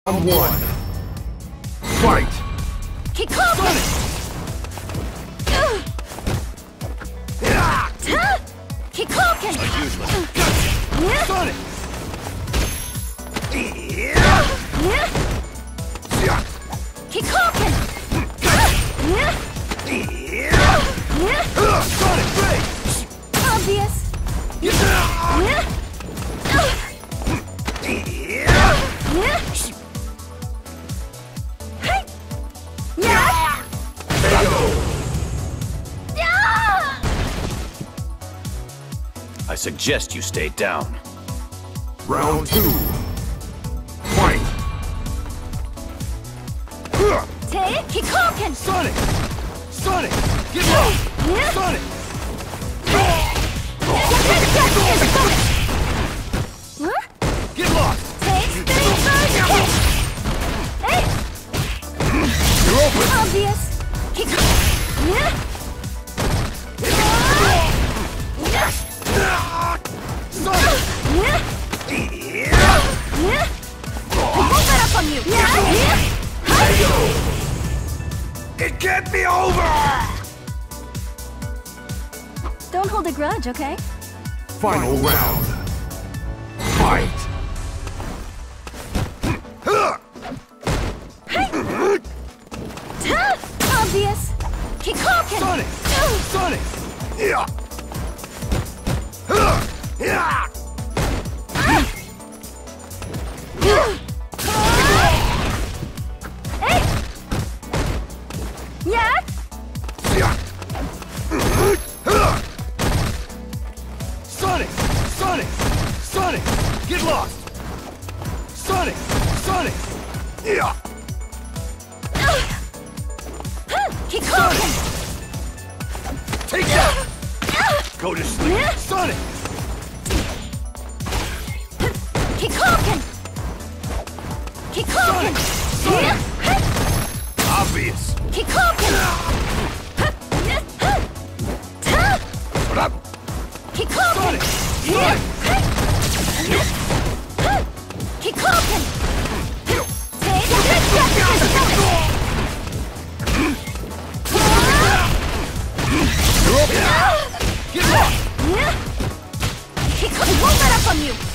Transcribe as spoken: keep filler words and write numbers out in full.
One. Fight! Kikoken! Kikoken! Useless. Sonic! Kikoken! Sonic Ray! Obvious! I suggest you stay down. Round two. Fight! Take Kikoken! Sonic! Sonic! Get lost! Sonic! Huh? Get lost! Take spinning first kick! Hey! You're open! Obvious! Kikoken! Sonic! Won't let up on you! It can't be over! Don't hold a grudge, okay? Final round. Fight! Obvious! Kikoken! Sonic! Sonic! Yeah! Yeah! Hey! Yeah? Sonic! Sonic! Sonic! Get lost! Sonic! Sonic! Yeah! Kikoken! Take that! Go to sleep! Sonic! Kikoken! Kikoken! Sonic! Obvious! Kikoken! What up? Kikoken! Sonic! Kikoken! Take the You're open! Get lost! Kikoken won't let up on you!